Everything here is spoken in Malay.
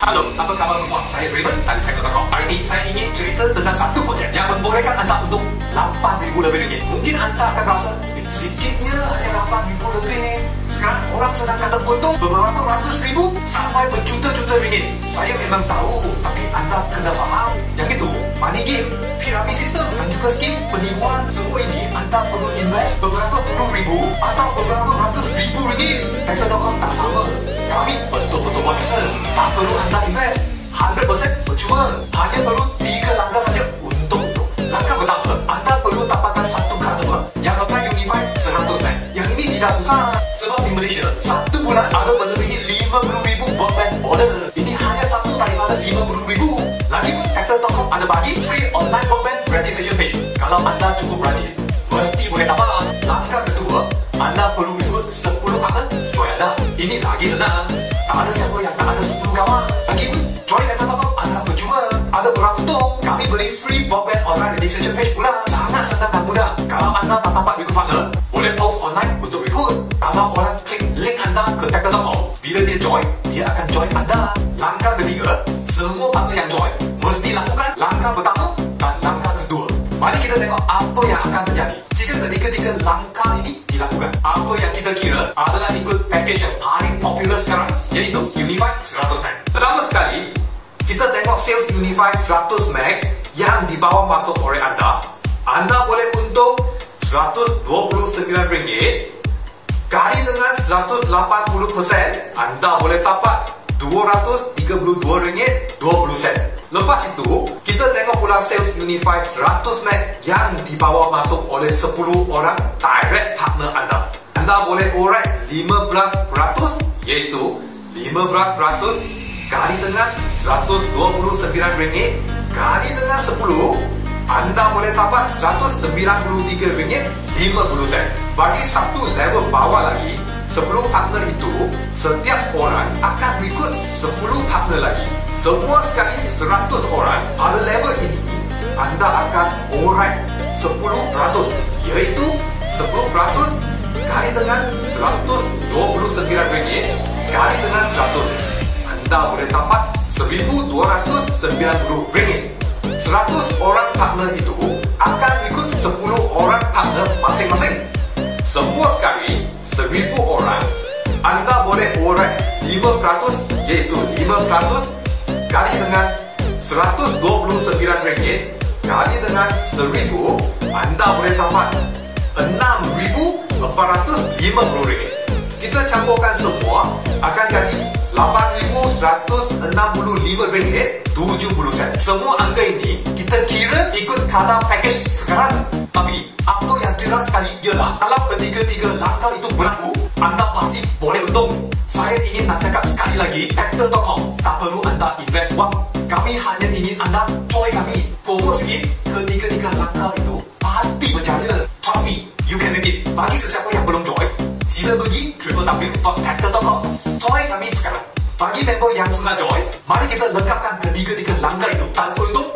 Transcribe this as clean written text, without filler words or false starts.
Halo, apa khabar semua? Saya Raymond dari Hacker.com. Hari ini saya ingin cerita tentang satu projek yang membolehkan anda untung RM8,000 lebih. Mungkin anda akan rasa sedikitnya hanya RM8,000 lebih. Sekarang orang sedang kata untung beberapa ratus ribu sampai berjuta-juta ringgit. Saya memang tahu, tapi anda kena faham. Yang itu, money game, piramid system dan juga skim penipuan. Semua ini anda perlu invest beberapa puluh ribu atau beberapa ratus ribu ringgit. Hacker.com tak sama. Kami betul-betul warisan. Tak perlu anda invest 100% percuma. Hanya perlu 3 langkah saja untuk untung. Langkah pertama, anda perlu dapatkan satu customer yang apply Unify 100 line. Yang ini tidak susah. Sebab di Malaysia, satu bulan ada melebihi 50,000 broadband order. Ini hanya satu daripada 50,000. Lagi pun Hacker.com ada bagi free online broadband registration page. Kalau anda cukup rajin, mesti boleh dapat. Langkah kedua, anda perlu ikut 10 partner join anda. Ini lagi senang. Tak ada siapa yang tak ada 10 kawan. Lagi pun join Hacker.com anda percuma. Ada berapa untung? Kami beri free broadband online registration page pula. Sangat senang dan mudah. Kalau anda tak dapat ikut partner, boleh post online untuk ikut. Kalau orang klik link anda ke Hacker.com, bila dia join, dia akan join anda. Langkah ketiga, semua partner yang join mesti lakukan langkah pertama dan langkah kedua. Mari kita tengok apa yang akan terjadi jika ketiga-tiga langkah ini dilakukan. Apa yang kita kira adalah ikut package yang paling popular sekarang, iaitu Unify 100 Meg. Pertama sekali, kita tengok sales Unify 100 Meg yang dibawa masuk oleh anda. Anda boleh untung RM129. Kali dengan 180%, anda boleh dapat RM232.20. Lepas itu, kita tengok pula sales Unify 100 Meg yang dibawa masuk oleh 10 orang direct partner anda. Anda boleh urai 15%, iaitu 15% kali dengan RM129 kali dengan 10, anda boleh dapat RM193.50. Bagi satu level bawah lagi, 10 partner itu, setiap orang akan ikut 10 partner lagi. Semua sekali 100 orang. Pada level ini, anda akan urai 10%, iaitu 10% kali dengan RM129 kali dengan 100. Anda boleh dapat RM1,290. 100 orang partner itu akan ikut 10 orang partner masing-masing. Semua sekali 1,000 orang, anda boleh urai 5%, iaitu 5% kali dengan RM129 kali dengan 1,000, anda boleh dapat RM6,450. Kita campurkan semua, akan jadi RM8,165.70. Semua angka ini kita kira ikut kadar package sekarang. Tapi apa yang jelas sekali ialah kalau ketiga-tiga langkah itu berlaku, anda pasti boleh untung. Saya ingin nak cakap sekali lagi, Hacker.com tak perlu anda invest wang. Kami hanya ingin anda join kami. Fokus sikit, ketiga-tiga langkah itu pasti berjaya. Trust me, you can make it. Bagi sesiapa yang belum join, sila pergi www.hacker.com. Join kami sekarang. Bagi member yang sudah join, mari kita lengkapkan ketiga-tiga langkah itu dan untung